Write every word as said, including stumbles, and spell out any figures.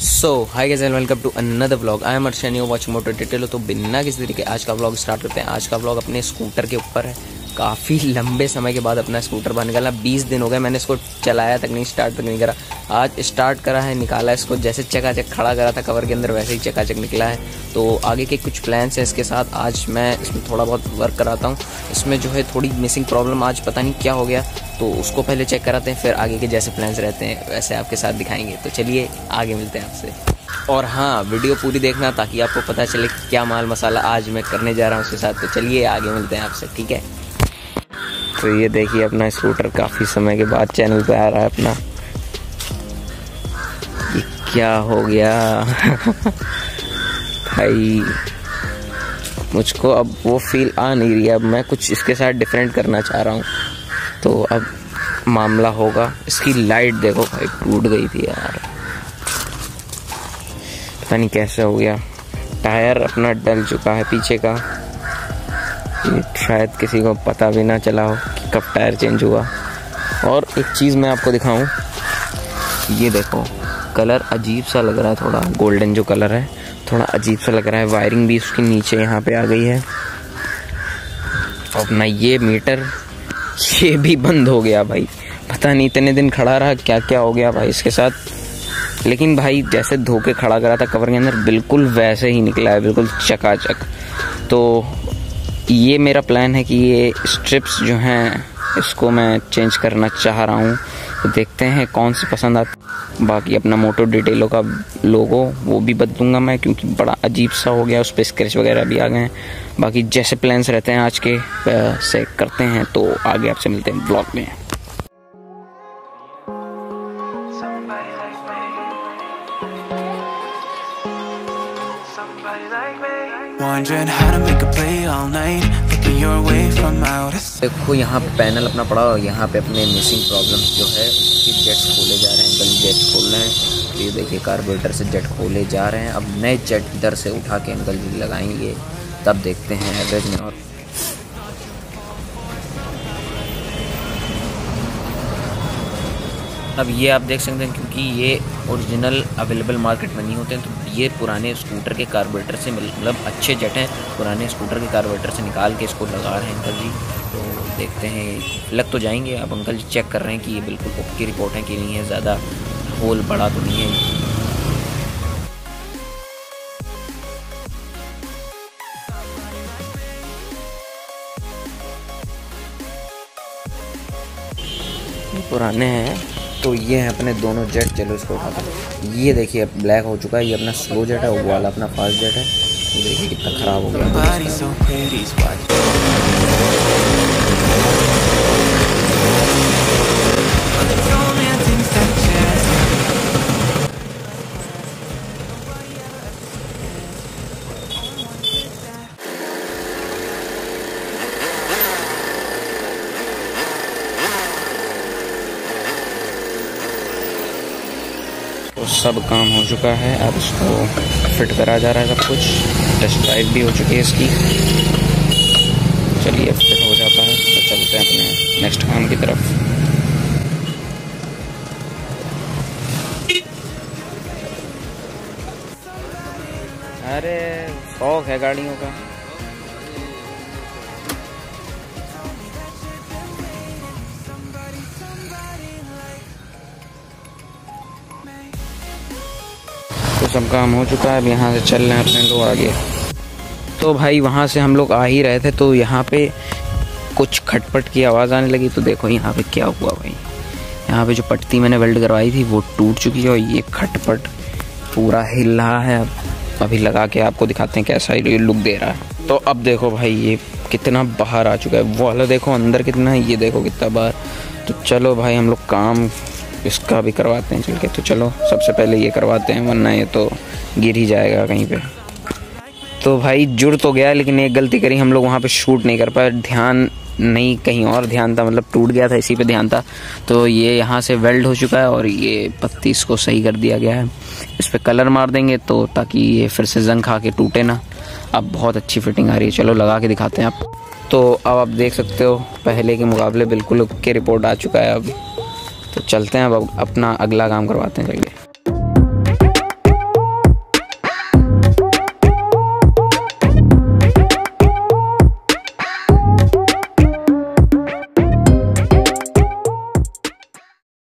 So hi guys and welcome to another vlog. I am Arshan, you watching motor detail. तो बिना किसी तरीके आज का व्लॉग स्टार्ट करते हैं। आज का व्लॉग अपने स्कूटर के ऊपर है। काफ़ी लंबे समय के बाद अपना स्कूटर बाहर निकाला। बीस दिन हो गए मैंने इसको चलाया तक नहीं, स्टार्ट तक नहीं करा। आज स्टार्ट करा है, निकाला इसको, जैसे चकाचक खड़ा करा था कवर के अंदर वैसे ही चकाचक निकला है। तो आगे के कुछ प्लान्स हैं इसके साथ। आज मैं इसमें थोड़ा बहुत वर्क कराता हूँ। इसमें जो है थोड़ी मिसिंग प्रॉब्लम आज पता नहीं क्या हो गया, तो उसको पहले चेक कराते हैं, फिर आगे के जैसे प्लान्स रहते हैं वैसे आपके साथ दिखाएंगे। तो चलिए आगे मिलते हैं आपसे। और हाँ, वीडियो पूरी देखना ताकि आपको पता चले कि क्या माल मसाला आज मैं करने जा रहा हूँ उसके साथ। तो चलिए आगे मिलते हैं आपसे, ठीक है। तो ये देखिए अपना स्कूटर काफ़ी समय के बाद चैनल पे आ रहा है अपना। ये क्या हो गया भाई, मुझको अब वो फील आ नहीं रही है। अब मैं कुछ इसके साथ डिफरेंट करना चाह रहा हूँ, तो अब मामला होगा। इसकी लाइट देखो भाई, टूट गई थी यार, पता नहीं कैसे हो गया। टायर अपना डल चुका है पीछे का, ये शायद किसी को पता भी ना चला हो कि कब टायर चेंज हुआ। और एक चीज़ मैं आपको दिखाऊं, ये देखो कलर अजीब सा लग रहा है, थोड़ा गोल्डन जो कलर है थोड़ा अजीब सा लग रहा है। वायरिंग भी उसके नीचे यहाँ पे आ गई है। और अपना ये मीटर ये भी बंद हो गया भाई, पता नहीं इतने दिन खड़ा रहा क्या क्या हो गया भाई इसके साथ। लेकिन भाई जैसे धोके खड़ा करा था कवर के अंदर बिल्कुल वैसे ही निकला है, बिल्कुल चकाचक। तो ये मेरा प्लान है कि ये स्ट्रिप्स जो हैं इसको मैं चेंज करना चाह रहा हूँ। तो देखते हैं कौन सी पसंद आती। बाकी अपना मोटो डिटेलों का लोगो वो भी बदलूंगा मैं, क्योंकि बड़ा अजीब सा हो गया, उस पर स्क्रैच वगैरह भी आ गए हैं। बाकी जैसे प्लान्स रहते हैं आज के से करते हैं। तो आगे आपसे मिलते हैं ब्लॉग में। Wondering how to make a play all night, looking your way from out. देखो यहाँ पे पैनल अपना पड़ा और यहाँ पे अपने मिसिंग प्रॉब्लम्स जो है उसके जेट्स खोले जा रहे हैं। अंकल जेट खोल रहे हैं, ये देखिए कार्बोरेटर से जेट खोले जा रहे हैं। अब नए जेट इधर से उठा के अंकल जी लगाएंगे, तब देखते हैं एवरेज में। और अब ये आप देख सकते हैं, क्योंकि ये ओरिजिनल अवेलेबल मार्केट में नहीं होते हैं, तो ये पुराने स्कूटर के कार्बोरेटर से, मतलब अच्छे जेट हैं, पुराने स्कूटर के कार्बोरेटर से निकाल के इसको लगा रहे हैं अंकल जी। तो देखते हैं, लग तो जाएंगे। अब अंकल जी चेक कर रहे हैं कि ये बिल्कुल ओके रिपोर्ट है कि नहीं है, ज़्यादा होल बड़ा तो नहीं है। पुराने हैं तो ये है अपने दोनों जेट। चलो इसको उठाते हैं। ये देखिए ब्लैक हो चुका है, ये अपना स्लो जेट है, वो वाला अपना फास्ट जेट है। ये देखिए कितना ख़राब हो गया। तो सब काम हो चुका है, अब इसको फिट करा जा रहा है सब कुछ। टेस्ट ड्राइव भी हो चुकी है इसकी। चलिए अब फिट हो जाता है तो चलते हैं अपने नेक्स्ट काम की तरफ। अरे शौक है गाड़ियों का। तो सब काम हो चुका है, अब यहाँ से चल रहे हैं अपने लोग आगे। तो भाई वहाँ से हम लोग आ ही रहे थे, तो यहाँ पे कुछ खटपट की आवाज़ आने लगी। तो देखो यहाँ पे क्या हुआ भाई, यहाँ पे जो पट्टी मैंने वेल्ड करवाई थी वो टूट चुकी है और ये खटपट पूरा हिल रहा है। अब अभी लगा के आपको दिखाते हैं कैसा ये लुक दे रहा है। तो अब देखो भाई ये कितना बाहर आ चुका है, वो वाला देखो अंदर कितना है, ये देखो कितना बाहर। तो चलो भाई हम लोग काम इसका भी करवाते हैं चल के। तो चलो सबसे पहले ये करवाते हैं, वरना ये तो गिर ही जाएगा कहीं पे। तो भाई जुड़ तो गया, लेकिन एक गलती करी हम लोग, वहाँ पे शूट नहीं कर पाए। ध्यान नहीं कहीं और ध्यान था, मतलब टूट गया था इसी पे ध्यान था। तो ये यहाँ से वेल्ड हो चुका है और ये पत्ती इसको सही कर दिया गया है। इस पर कलर मार देंगे तो ताकि ये फिर से जंग खा के टूटे ना। अब बहुत अच्छी फिटिंग आ रही है, चलो लगा के दिखाते हैं आप। तो अब आप देख सकते हो पहले के मुकाबले बिल्कुल ओके रिपोर्ट आ चुका है अब। तो चलते हैं अब अपना अगला काम करवाते हैं चलिए।